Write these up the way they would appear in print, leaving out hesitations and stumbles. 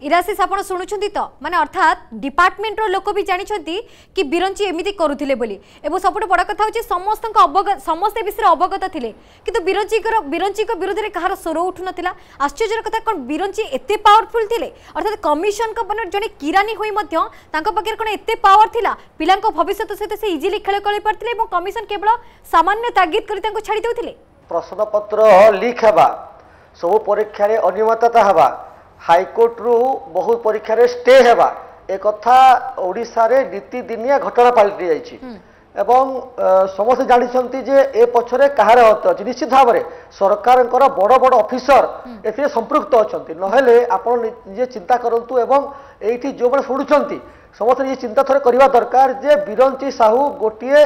इराशिष आप शुणुंट तो माने अर्थात डिपार्टमेंट रो लोक भी जानी कि बिरंची एमती करुले सब बड़ कथा हूँ समस्त समस्ते विषय अवगत थे कि बिरंची विरोध में कहार स्वर उठू ना आश्चर्य कथा कौन बिरंची एत पावरफुल थे अर्थात कमिशन जड़े किरानी हुई पाखे कौन एत पावर थिला पिला भविष्य सहित से इजिली खेल कर पारे कमिशन केवल सामान्य तागिद कर छाड़ी देते प्रश्न पत्र लीक हवा सब परीक्षा अनियमितता हवा हाईकोर्ट रु बहुत परीक्षा स्टे हेबा एक कथा ओडिशा रे नीतिदिनिया घटना पलटि जाइछि एवं समस्त जानते जे ए पछरे कहार हत अछि निश्चित भाव में सरकार बड़ बड़ ऑफिसर एथिरे संपृक्त अछंती नहेले आपण निजे चिंता करंतु एवं एठी जो बड़ सुडुछंती समस्त निजे चिंता थरे करबा दरकार जे बिरंची साहू गोटिए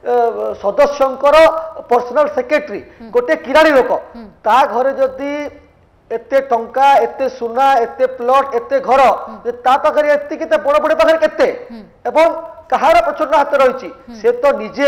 सदस्यंकर पर्सनल सेक्रेटरी गोटे किराणी लोक ता घरे जदी एते टंका एते सुना एते प्लॉट एते घर ता पाखरे एते केते बड़ बड़ पाखरे केते एवं कहार प्रचंड हाथ रही से तो निजे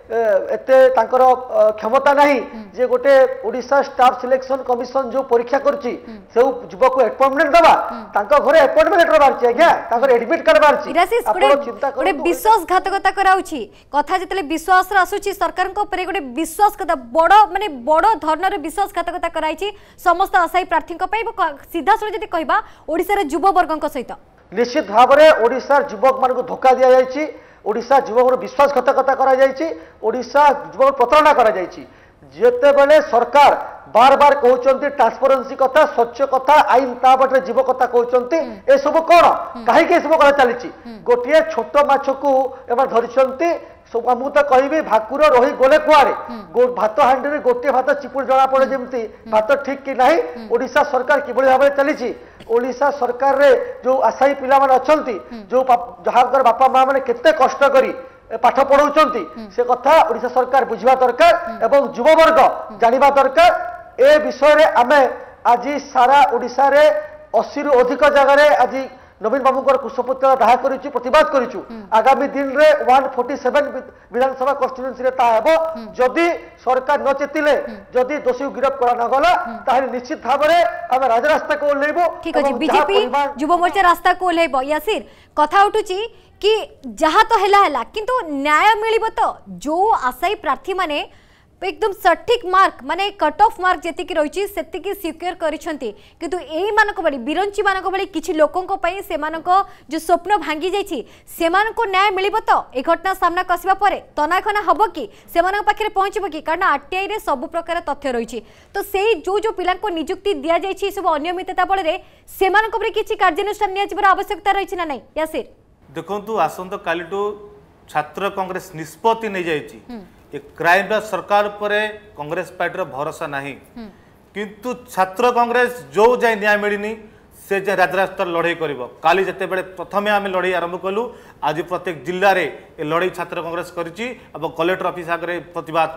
एते तांकर क्षमता नहीं जे गोटे ओडिशा स्टाफ सिलेक्शन कमिशन जो परीक्षा करछि से युवक को अपॉइंटमेंट दबा तांका घरे अपॉइंटमेंट लेटर बारछि आज्ञा तांकर एडमिट कार्ड बारछि आपण चिंता करे विश्वासघातकता कराउछि कथा जतले विश्वास आसुछि सरकार को ऊपर गोटे विश्वास कथा बड़ माने बड़ धरनर विश्वासघातकता कराइछि समस्त आशायी प्रार्थी को पई सीधा सळ जति कहबा ओडिसा रे युवा वर्गक सहित निश्चित भाव में ओडिशा युवक मान को धोखा दि जाइछि ओडिशा युवक विश्वासघातकता करा जाइछि ओडिशा युवक प्रताड़ना करा जाइछि जेते बेले सरकार बार बार कहउचंती ट्रांसपेरेंसी कथा स्वच्छ कथा आईन ताबटे जीव कथा कहउचंती ए सब कोन काहे के सब करा चलीछि गोटिए छोट माछ को एबार धरिचंती मु तो कहबी भाकुर रही गले कुआरे भात हांडी गोटे भात चिपुड़ जड़ा पड़े जमती भात ठीक कि नहीं ओडिशा सरकार किभली भाव चली ओडिशा सरकार रे जो आशायी पिला माने अछंती जो जहाकर बापा माँ माने केते कष्ट करी पाठ पढ़ाउचंती से कथा ओडिशा सरकार बुझिबा दरकार एवं युवा वर्ग जानिबा दरकार ए विषय रे आमे आज सारा ओडिशा रे 80 रु अधिक जगह रे आज नवीन बाबू कुशपुत्र दाह करिछु प्रतिवाद करिछु आगामी दिन रे 147 विधानसभा कन्स्टिट्यूएंसी रे ताबो जदि सरकार न चेतिले जदि दोषी गिरफ्त करा न गला ताहे निश्चित भाव में हम राजरास्ता को ओल्लेबो ठीक अछि बीजेपी युवा मोर्चा रास्ता को ओल्लेबो यासिर कथा उठुची कि जहा तो हेला किंतु न्याय मिलिबो तो जो आशायी प्रार्थी माने एकदम सठिक मार्क माने कट ऑफ मार्क जेतिकी रही सेतिकी सिक्योर करिसंती किंतु एई मानक बली बिरंची मानक बली किछि लोकंको पई सेमानक जो स्वप्न भांगी जाइछि सेमानको न्याय मिलिबो तो ए घटना सामना कसिबा परे तनाखना हबो कि सेमानक पाखरे पहुंचबो कि कारण आरटीआई रे सब प्रकार तथ्य रही तो सेई जो पिलांको नियुक्ति दिया जाइछि सब अनियमितता बल रे सेमानक परे किछि कार्यानुष्ठान निया जिबार आवश्यकता रहिछि ना नै यासिर देखंतु आसंत कालिटो छात्र कांग्रेस निष्पत्ति नै जाइछि क्राइम सरकार पर कांग्रेस पार्टी भरोसा नहीं किंतु छात्र कांग्रेस जो जाए न्याय मिलनी से जाए राजरास्ता लड़ाई कर काली जिते बड़े प्रथम आम लड़ाई आरंभ कलु आज प्रत्येक जिले में लड़ाई छात्र कांग्रेस कलेक्टर ऑफिस आगे प्रतिवाद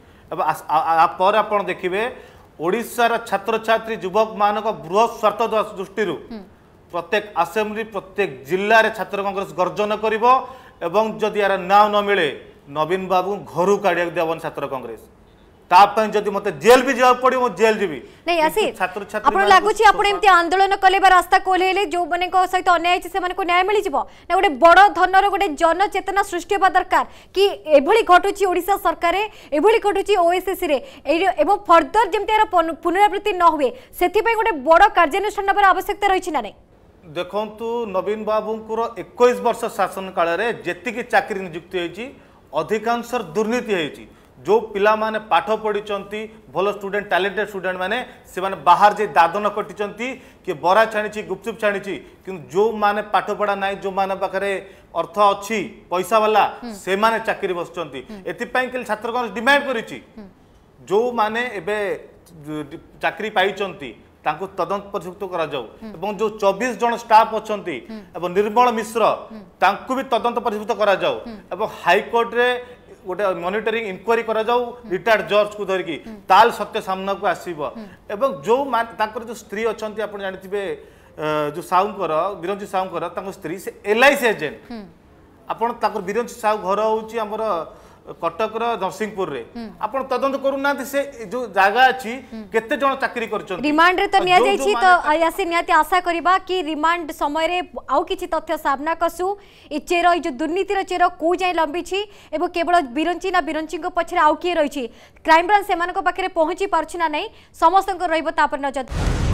कर आप देखिए ओडिशार छात्र छात्री युवक मान बृहत स्वार्थ दृष्टि प्रत्येक आसेम्बली प्रत्येक जिले में छात्र कांग्रेस गर्जन कर जदि यार न्याय न मिले नवीन बाबू घर काढ़ दिया छात्र कांग्रेस जदि मत जेल भी जाओ पड़ो जेल जीवी नहीं आसी छात्र छात्री लागुची आपण एमती आंदोलन कले रास्ता कोलेले जो माने को सहित अन्याय छै से माने को न्याय मिली जिवो ना गोटे बड़ धनर गोटे जन चेतना सृष्टि होबा दरकार कि एभली घटुची ओडिशा सरकार एभली घटुची ओएसएससी रे एवं फर्दर जेमती यार पुनरावृत्ति न हुए सेथि पे गोटे बड़ कार्यानुष्ठान नबर आवश्यकता रहिछि ना नै देखंतु नवीन बाबूंकर 21 वर्ष शासन काल रे जेतिकी चाकरी नियुक्ति होईची अधिकांश दुर्नीति होईची जो पिला माने पाठ पढ़ी भल स्टूडेंट टैलेंटेड स्टूडेंट माने से माने बाहर जे दादन कटिचंती कि बरा छाणी गुपचुप छाणी कि जो माने पाठ पढ़ा ना जो माने पाखरे अर्थ अच्छी पैसा वाला से माने चाकरी बसचंती एतिपाई कि छात्र कांग्रेस डिमांड करिछि जो माने एबे चाकरी पाइचंती तांको तदंत परियुक्त करा जाऊ एवं जो 24 जन स्टाफ अछंती एवं निर्मल मिश्र तांको भी तदंत परियुक्त करा जाऊ एवं हाई कोर्ट रे गोटे मॉनिटरिंग इंक्वायरी करा जाऊ रिटायर्ड जज को धरिकी ताल सत्य सामना को आसीबो एवं जो तांकर जो स्त्री अछंती आपण जानिथिबे जो साउंकर बिरंजी साउंकर तांको स्त्री से एलआईसी एजेंट आपण तांकर बिरंजी साउ घर होउची हमर कटक नरसिंहपुर रे आपण तदंत करूना से जो जगह अच्छी केते जन चाकरी करछन रिमांड रे तो निया जाइछि तो यासी नियाती आशा करबा कि रिमांड समय रे आउ किछि तथ्य सामना कसु इ चेरो जो दुर्नीति रो चेरो को जाय लंबी छी एबो केवल बिरंची ना बिरंची को पछरे आउ के रही छी क्राइम ब्रांच सेमान को पाखरे पहुंची पारछि ना नै समस्त को रहइबो ता पर नजर।